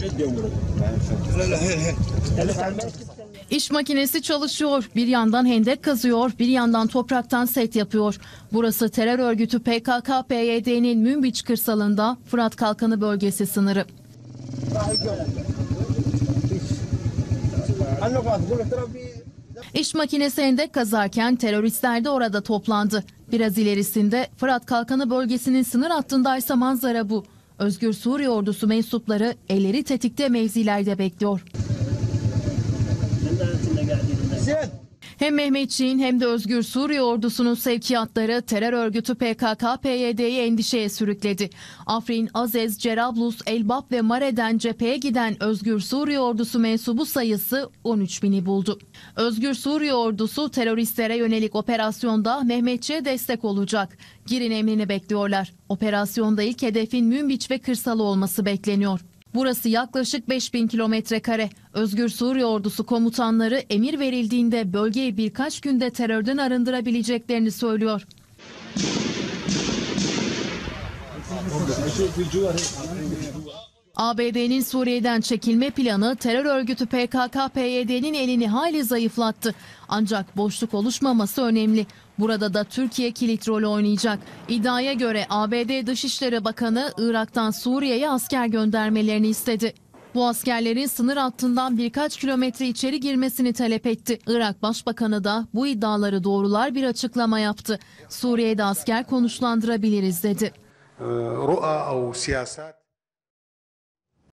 İş makinesi çalışıyor. Bir yandan hendek kazıyor, bir yandan topraktan set yapıyor. Burası terör örgütü PKK-PYD'nin Münbiç kırsalında Fırat Kalkanı bölgesi sınırı. İş makinesi hendek kazarken teröristler de orada toplandı. Biraz ilerisinde Fırat Kalkanı bölgesinin sınır hattındaysa manzara bu. Özgür Suriye Ordusu mensupları elleri tetikte mevzilerde bekliyor. Hem Mehmetçiğin hem de Özgür Suriye Ordusu'nun sevkiyatları terör örgütü PKK-PYD'yi endişeye sürükledi. Afrin, Azez, Cerablus, Elbap ve Mare'den cepheye giden Özgür Suriye Ordusu mensubu sayısı 13.000'i buldu. Özgür Suriye Ordusu teröristlere yönelik operasyonda Mehmetçi'ye destek olacak. Girin emrini bekliyorlar. Operasyonda ilk hedefin Münbiç ve kırsalı olması bekleniyor. Burası yaklaşık 5.000 kilometrekare. Özgür Suriye Ordusu komutanları emir verildiğinde bölgeyi birkaç günde terörden arındırabileceklerini söylüyor. ABD'nin Suriye'den çekilme planı terör örgütü PKK-PYD'nin elini hayli zayıflattı. Ancak boşluk oluşmaması önemli. Burada da Türkiye kilit rol oynayacak. İddiaya göre ABD Dışişleri Bakanı Irak'tan Suriye'ye asker göndermelerini istedi. Bu askerlerin sınır hattından birkaç kilometre içeri girmesini talep etti. Irak Başbakanı da bu iddiaları doğrular bir açıklama yaptı. Suriye'de asker konuşlandırabiliriz dedi.